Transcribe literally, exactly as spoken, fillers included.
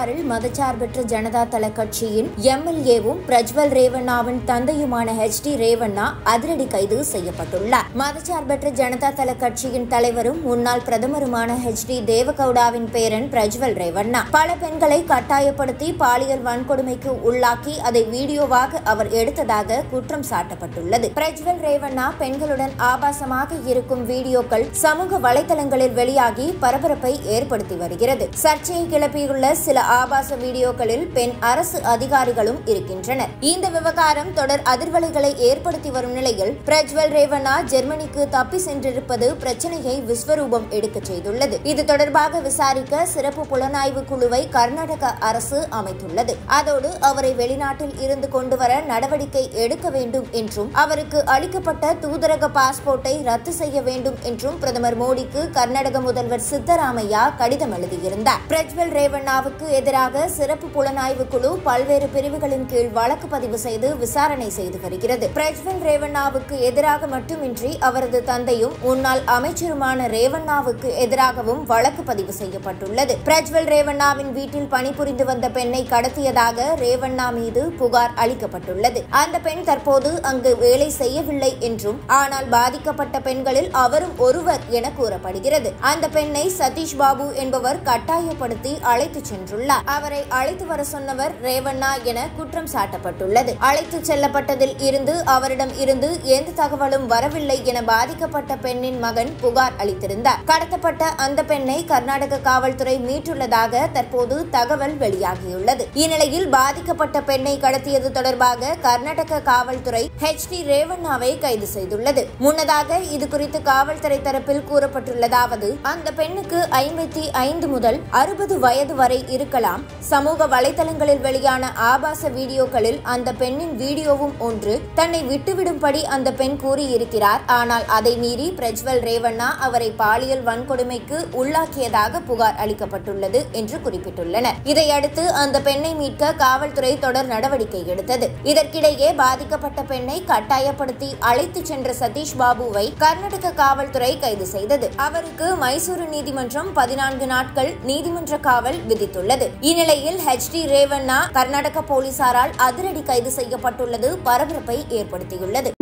பீகாரில் மதச்சார்பற்ற ஜனதா தள கட்சியின் எம்எல்ஏவும் பிரஜ்வல் ரேவண்ணாவின் தந்தையுமான ஹெச் டி ரேவண்ணா அதிரடி கைது செய்யப்பட்டுள்ளார். மதச்சார்பற்ற ஜனதா தள கட்சியின் தலைவரும் முன்னாள் பிரதமருமான ஹெச் டி தேவகவுடாவின் பேரன் பிரஜ்வல் ரேவண்ணா பல பெண்களை கட்டாயப்படுத்தி பாலியல் வன்கொடுமைக்கு உள்ளாக்கி அதை வீடியோவாக அவர் எடுத்ததாக குற்றம் சாட்டப்பட்டுள்ளது. பிரஜ்வல் ரேவண்ணா பெண்களுடன் ஆபாசமாக இருக்கும் வீடியோக்கள் சமூக வலைதளங்களில் வெளியாகி பரபரப்பை ஏற்படுத்தி வருகிறது. சர்ச்சையை கிளப்பியுள்ள சில ஆபாச வீடியோக்களில் பெண் அரசு அதிகாரிகளும் இருக்கின்றனர். இந்த விவகாரம் தொடர் அதிர்வலைகளை ஏற்படுத்தி வரும் நிலையில் பிரஜ்வல் ரேவண்ணா ஜெர்மனிக்கு தப்பி சென்றிருப்பது பிரச்சனையை விஸ்வரூபம் எடுக்க செய்துள்ளது. இது தொடர்பாக விசாரிக்க சிறப்பு புலனாய்வு குழுவை கர்நாடக அரசு அமைத்துள்ளது. அதோடு அவரை வெளிநாட்டில் இருந்து கொண்டுவர நடவடிக்கை எடுக்க வேண்டும் என்றும் அவருக்கு அளிக்கப்பட்ட தூதரக பாஸ்போர்ட்டை ரத்து செய்ய வேண்டும் என்றும் பிரதமர் மோடிக்கு கர்நாடக முதல்வர் சித்தராமையா கடிதம் எழுதியிருந்தார். பிரஜ்வல் ரேவண்ணாவுக்கு எதிராக சிறப்பு புலனாய்வு குழு பல்வேறு பிரிவுகளின் கீழ் வழக்கு பதிவு செய்து விசாரணை செய்து வருகிறது. பிரஜ்வல் ரேவண்ணாவுக்கு எதிராக மட்டுமின்றி அவரது தந்தையும் முன்னாள் அமைச்சருமான ரேவண்ணாவுக்கு எதிராகவும் வழக்கு பதிவு செய்யப்பட்டுள்ளது. பிரஜ்வல் ரேவண்ணாவின் வீட்டில் பணிபுரிந்து வந்த பெண்ணை கடத்தியதாக ரேவண்ணா மீது புகார் அளிக்கப்பட்டுள்ளது. அந்த பெண் தற்போது அங்கு வேலை செய்யவில்லை என்றும் ஆனால் பாதிக்கப்பட்ட பெண்களில் அவரும் ஒருவர் என கூறப்படுகிறது. அந்த பெண்ணை சதீஷ் பாபு என்பவர் கட்டாயப்படுத்தி அழைத்து சென்றுள்ளார். அவரை அழைத்து வர சொன்னவர் ரேவண்ணா என குற்றம் சாட்டப்பட்டுள்ளது. அழைத்து செல்லப்பட்டதில் இருந்து அவரிடம் இருந்து எந்த தகவலும் வரவில்லை என பாதிக்கப்பட்ட பெண்ணின் மகன் புகார் அளித்திருந்தார். கடத்தப்பட்ட அந்த பெண்ணை கர்நாடக காவல்துறை மீட்டுள்ளதாக தற்போது தகவல் வெளியாகியுள்ளது. இந்நிலையில் பாதிக்கப்பட்ட பெண்ணை கடத்தியது தொடர்பாக கர்நாடக காவல்துறை ஹெச் டி ரேவண்ணாவை கைது செய்துள்ளது. முன்னதாக இதுகுறித்து காவல்துறை தரப்பில் கூறப்பட்டுள்ளதாவது, அந்த பெண்ணுக்கு ஐம்பத்தி ஐந்து முதல் அறுபது வயது வரை இருக்கலாம். சமூக வலைதளங்களில் வெளியான ஆபாச வீடியோக்களில் அந்த பெண்ணின் வீடியோவும் ஒன்று. தன்னை விட்டுவிடும்படி அந்த பெண் கூறியிருக்கிறார். ஆனால் அதை மீறி பிரஜ்வல் ரேவண்ணா அவரை பாலியல் வன்கொடுமைக்கு உள்ளாக்கியதாக புகார் அளிக்கப்பட்டுள்ளது என்று குறிப்பிட்டுள்ளனர். இதையடுத்து அந்த பெண்ணை மீட்க காவல்துறை தொடர் நடவடிக்கை எடுத்தது. இதற்கிடையே பாதிக்கப்பட்ட பெண்ணை கட்டாயப்படுத்தி அழைத்து சென்ற சதீஷ் பாபுவை கர்நாடக காவல்துறை கைது செய்தது. அவருக்கு மைசூரு நீதிமன்றம் பதினான்கு நாட்கள் நீதிமன்ற காவல் விதித்துள்ளது. இந்நிலையில் ஹெச் டி ரேவண்ணா கர்நாடக போலீசாரால் அதிரடி கைது செய்யப்பட்டுள்ளது பரபரப்பை ஏற்படுத்தியுள்ளது.